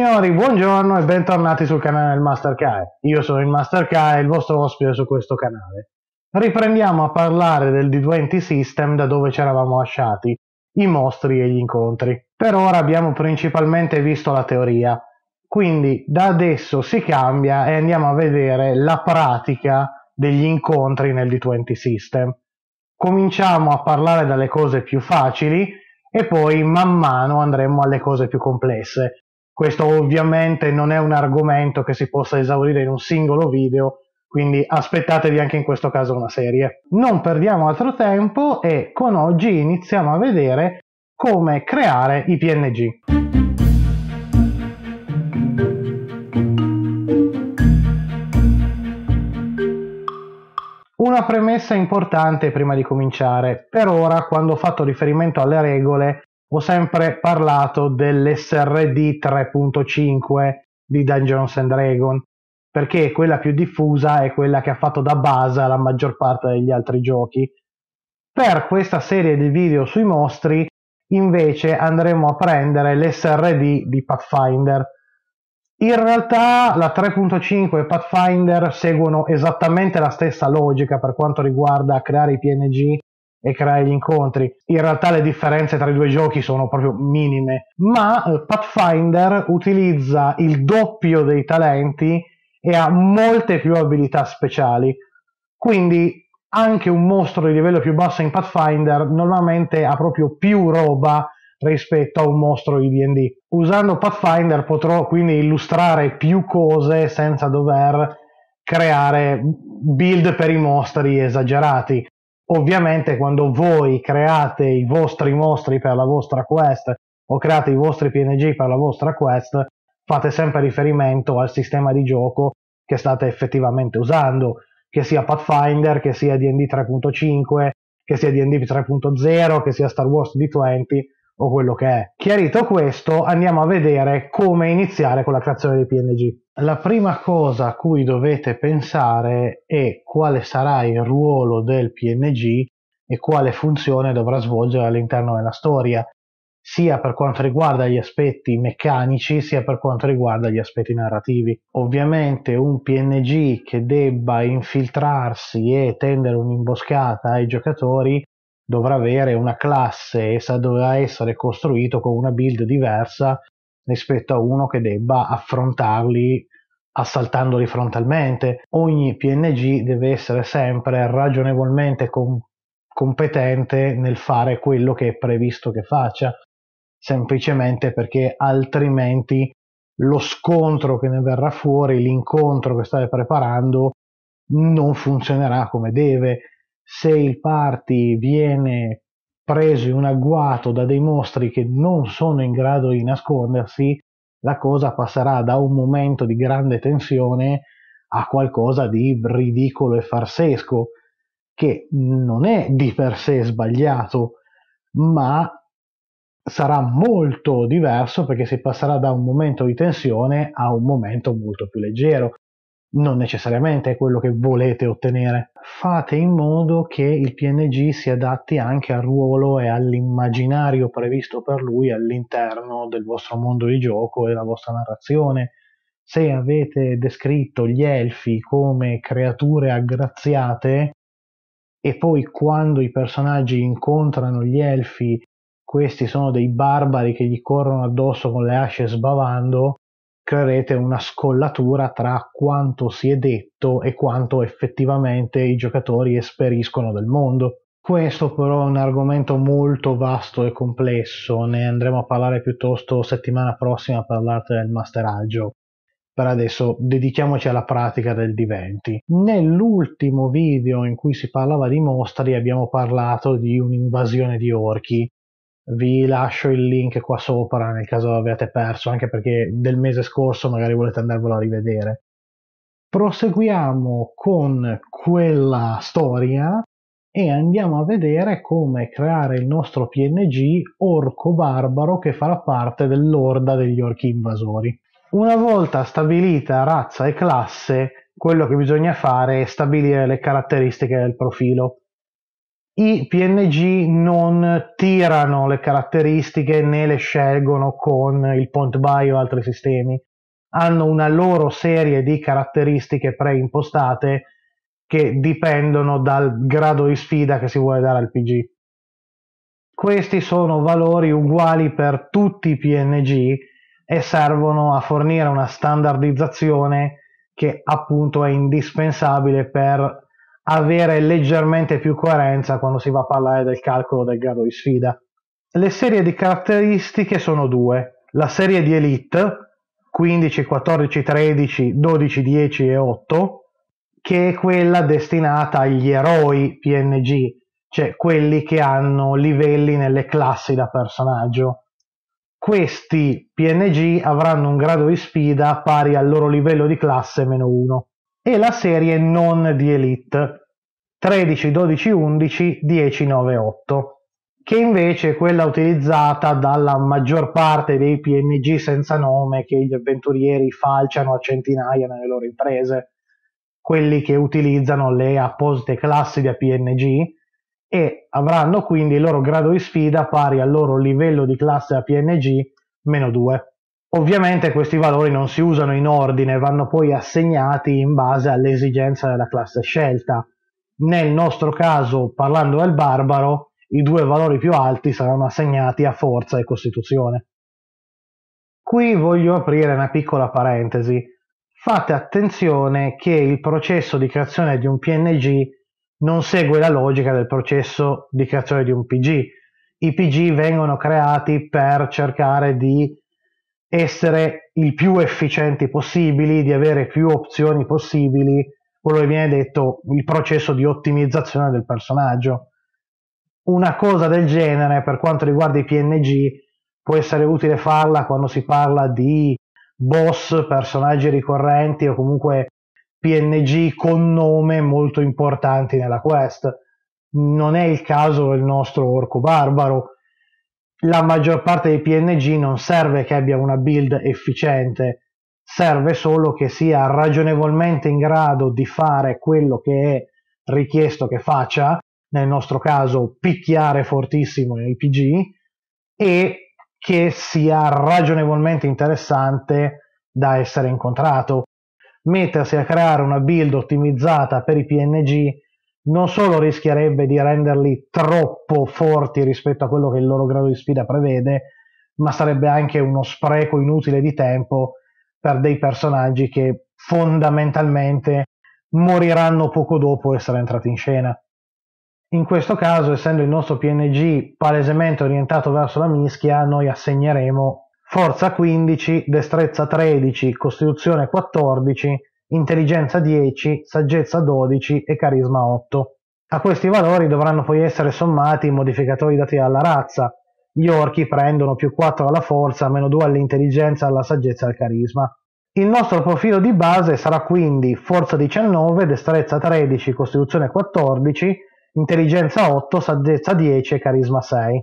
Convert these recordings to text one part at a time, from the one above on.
Signori, buongiorno e bentornati sul canale del Master Kae. Io sono il Master Kae, il vostro ospite su questo canale. Riprendiamo a parlare del D20 System da dove ci eravamo lasciati, i mostri e gli incontri. Per ora abbiamo principalmente visto la teoria, quindi da adesso si cambia e andiamo a vedere la pratica degli incontri nel D20 System. Cominciamo a parlare dalle cose più facili e poi man mano andremo alle cose più complesse. Questo ovviamente non è un argomento che si possa esaurire in un singolo video, quindi aspettatevi anche in questo caso una serie. Non perdiamo altro tempo e con oggi iniziamo a vedere come creare i PNG. Una premessa importante prima di cominciare. Per ora, quando ho fatto riferimento alle regole, ho sempre parlato dell'SRD 3.5 di Dungeons and Dragons, perché è quella più diffusa e quella che ha fatto da base alla maggior parte degli altri giochi. Per questa serie di video sui mostri, invece, andremo a prendere l'SRD di Pathfinder. In realtà la 3.5 e Pathfinder seguono esattamente la stessa logica per quanto riguarda creare i PNG e creare gli incontri. In realtà le differenze tra i due giochi sono proprio minime, ma Pathfinder utilizza il doppio dei talenti e ha molte più abilità speciali. Quindi anche un mostro di livello più basso in Pathfinder normalmente ha proprio più roba rispetto a un mostro di D&D. Usando Pathfinder potrò quindi illustrare più cose senza dover creare build per i mostri esagerati. Ovviamente quando voi create i vostri mostri per la vostra quest o create i vostri PNG per la vostra quest, fate sempre riferimento al sistema di gioco che state effettivamente usando, che sia Pathfinder, che sia D&D 3.5, che sia D&D 3.0, che sia Star Wars D20 o quello che è. Chiarito questo, andiamo a vedere come iniziare con la creazione dei PNG. La prima cosa a cui dovete pensare è quale sarà il ruolo del PNG e quale funzione dovrà svolgere all'interno della storia, sia per quanto riguarda gli aspetti meccanici, sia per quanto riguarda gli aspetti narrativi. Ovviamente un PNG che debba infiltrarsi e tendere un'imboscata ai giocatori dovrà avere una classe e dovrà essere costruito con una build diversa rispetto a uno che debba affrontarli assaltandoli frontalmente. Ogni PNG deve essere sempre ragionevolmente competente nel fare quello che è previsto che faccia, semplicemente perché altrimenti lo scontro che ne verrà fuori, l'incontro che state preparando, non funzionerà come deve. Se il party viene preso in agguato da dei mostri che non sono in grado di nascondersi, la cosa passerà da un momento di grande tensione a qualcosa di ridicolo e farsesco, che non è di per sé sbagliato, ma sarà molto diverso perché si passerà da un momento di tensione a un momento molto più leggero. Non necessariamente è quello che volete ottenere. Fate in modo che il PNG si adatti anche al ruolo e all'immaginario previsto per lui all'interno del vostro mondo di gioco e della vostra narrazione. Se avete descritto gli elfi come creature aggraziate e poi quando i personaggi incontrano gli elfi questi sono dei barbari che gli corrono addosso con le asce sbavando, creerete una scollatura tra quanto si è detto e quanto effettivamente i giocatori esperiscono del mondo. Questo però è un argomento molto vasto e complesso, ne andremo a parlare piuttosto settimana prossima a parlarti del masteraggio. Per adesso dedichiamoci alla pratica del D20. Nell'ultimo video in cui si parlava di mostri abbiamo parlato di un'invasione di orchi. Vi lascio il link qua sopra nel caso l'abbiate perso, anche perché del mese scorso magari volete andarvelo a rivedere. Proseguiamo con quella storia e andiamo a vedere come creare il nostro PNG orco barbaro che farà parte dell'orda degli orchi invasori. Una volta stabilita razza e classe, quello che bisogna fare è stabilire le caratteristiche del profilo. I PNG non tirano le caratteristiche né le scelgono con il point buy o altri sistemi, hanno una loro serie di caratteristiche preimpostate che dipendono dal grado di sfida che si vuole dare al PG. Questi sono valori uguali per tutti i PNG e servono a fornire una standardizzazione che appunto è indispensabile per avere leggermente più coerenza quando si va a parlare del calcolo del grado di sfida. Le serie di caratteristiche sono due: la serie di Elite 15, 14, 13, 12, 10 e 8, che è quella destinata agli eroi PNG, cioè quelli che hanno livelli nelle classi da personaggio. Questi PNG avranno un grado di sfida pari al loro livello di classe -1, e la serie non di Elite 13, 12, 11, 10, 9, 8, che invece è quella utilizzata dalla maggior parte dei PNG senza nome che gli avventurieri falciano a centinaia nelle loro imprese, quelli che utilizzano le apposite classi da PNG e avranno quindi il loro grado di sfida pari al loro livello di classe a PNG -2. Ovviamente questi valori non si usano in ordine, vanno poi assegnati in base all'esigenza della classe scelta. Nel nostro caso, parlando del barbaro, i due valori più alti saranno assegnati a forza e costituzione. Qui voglio aprire una piccola parentesi. Fate attenzione che il processo di creazione di un PNG non segue la logica del processo di creazione di un PG. I PG vengono creati per cercare di essere il più efficienti possibili, di avere più opzioni possibili, quello che viene detto il processo di ottimizzazione del personaggio. Una cosa del genere, per quanto riguarda i PNG, può essere utile farla quando si parla di boss, personaggi ricorrenti o comunque PNG con nome molto importanti nella quest. Non è il caso del nostro orco barbaro. La maggior parte dei PNG non serve che abbia una build efficiente, serve solo che sia ragionevolmente in grado di fare quello che è richiesto che faccia, nel nostro caso picchiare fortissimo nei PG, e che sia ragionevolmente interessante da essere incontrato. Mettersi a creare una build ottimizzata per i PNG non solo rischierebbe di renderli troppo forti rispetto a quello che il loro grado di sfida prevede, ma sarebbe anche uno spreco inutile di tempo per dei personaggi che fondamentalmente moriranno poco dopo essere entrati in scena. In questo caso, essendo il nostro PNG palesemente orientato verso la mischia, noi assegneremo forza 15, destrezza 13, costituzione 14, intelligenza 10, saggezza 12 e carisma 8. A questi valori dovranno poi essere sommati i modificatori dati dalla razza. Gli orchi prendono più 4 alla forza, meno 2 all'intelligenza, alla saggezza e al carisma. Il nostro profilo di base sarà quindi forza 19, destrezza 13, costituzione 14, intelligenza 8, saggezza 10 e carisma 6.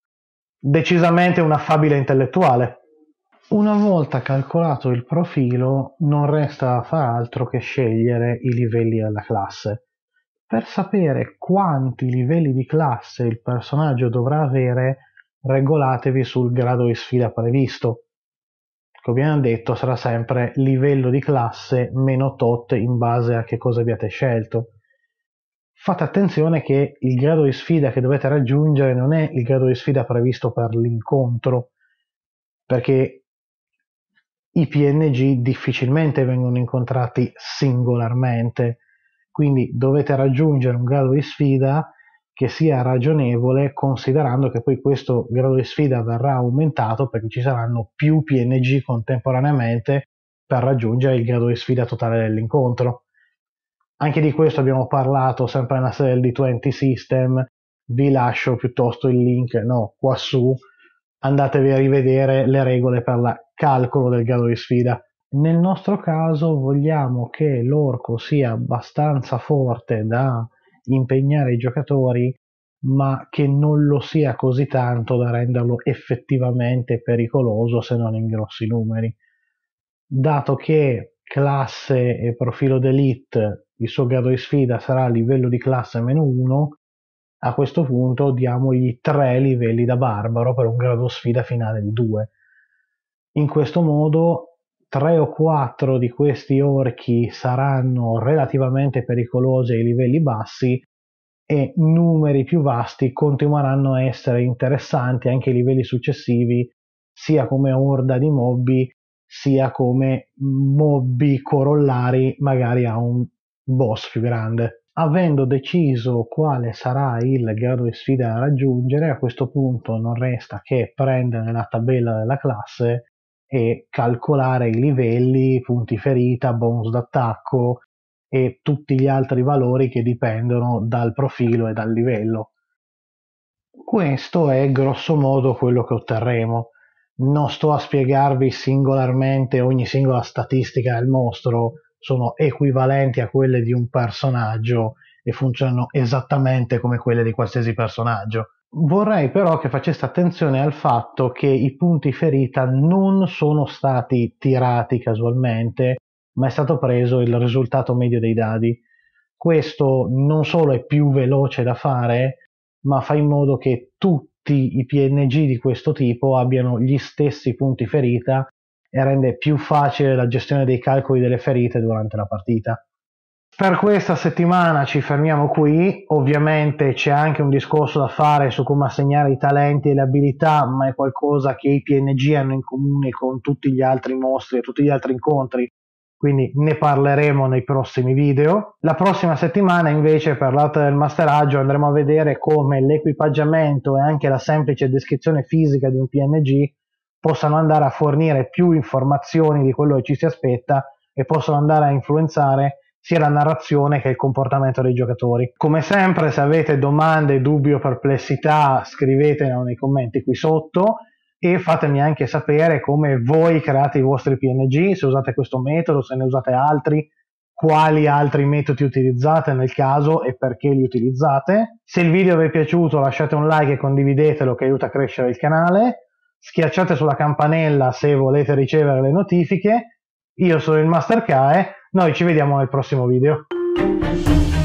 Decisamente un affabile intellettuale. Una volta calcolato il profilo, non resta da far altro che scegliere i livelli della classe. Per sapere quanti livelli di classe il personaggio dovrà avere, regolatevi sul grado di sfida previsto. Come abbiamo detto, sarà sempre livello di classe meno tot in base a che cosa abbiate scelto. Fate attenzione che il grado di sfida che dovete raggiungere non è il grado di sfida previsto per l'incontro, perché i PNG difficilmente vengono incontrati singolarmente, quindi dovete raggiungere un grado di sfida che sia ragionevole, considerando che poi questo grado di sfida verrà aumentato perché ci saranno più PNG contemporaneamente per raggiungere il grado di sfida totale dell'incontro. Anche di questo abbiamo parlato sempre nella serie del D20 System, vi lascio piuttosto il link, no, qua su, andatevi a rivedere le regole per il calcolo del grado di sfida. Nel nostro caso vogliamo che l'orco sia abbastanza forte da impegnare i giocatori, ma che non lo sia così tanto da renderlo effettivamente pericoloso se non in grossi numeri. Dato che classe e profilo d'elite, il suo grado di sfida sarà a livello di classe -1, A questo punto diamogli 3 livelli da barbaro per un grado sfida finale di 2. In questo modo 3 o 4 di questi orchi saranno relativamente pericolosi ai livelli bassi e numeri più vasti continueranno a essere interessanti anche ai livelli successivi, sia come orda di mobbi, sia come mobbi corollari magari a un boss più grande. Avendo deciso quale sarà il grado di sfida da raggiungere, a questo punto non resta che prendere la tabella della classe e calcolare i livelli, punti ferita, bonus d'attacco e tutti gli altri valori che dipendono dal profilo e dal livello. Questo è grosso modo quello che otterremo. Non sto a spiegarvi singolarmente ogni singola statistica del mostro, sono equivalenti a quelle di un personaggio e funzionano esattamente come quelle di qualsiasi personaggio. Vorrei però che faceste attenzione al fatto che i punti ferita non sono stati tirati casualmente, ma è stato preso il risultato medio dei dadi. Questo non solo è più veloce da fare, ma fa in modo che tutti i PNG di questo tipo abbiano gli stessi punti ferita e rende più facile la gestione dei calcoli delle ferite durante la partita. Per questa settimana ci fermiamo qui, ovviamente c'è anche un discorso da fare su come assegnare i talenti e le abilità, ma è qualcosa che i PNG hanno in comune con tutti gli altri mostri e tutti gli altri incontri, quindi ne parleremo nei prossimi video. La prossima settimana invece per l'arte del masteraggio andremo a vedere come l'equipaggiamento e anche la semplice descrizione fisica di un PNG possano andare a fornire più informazioni di quello che ci si aspetta e possono andare a influenzare sia la narrazione che il comportamento dei giocatori. Come sempre, se avete domande, dubbi o perplessità, scrivetelo nei commenti qui sotto e fatemi anche sapere come voi create i vostri PNG, se usate questo metodo, se ne usate altri, quali altri metodi utilizzate nel caso e perché li utilizzate. Se il video vi è piaciuto lasciate un like e condividetelo che aiuta a crescere il canale, schiacciate sulla campanella se volete ricevere le notifiche. Io sono il Master Kae, noi ci vediamo nel prossimo video.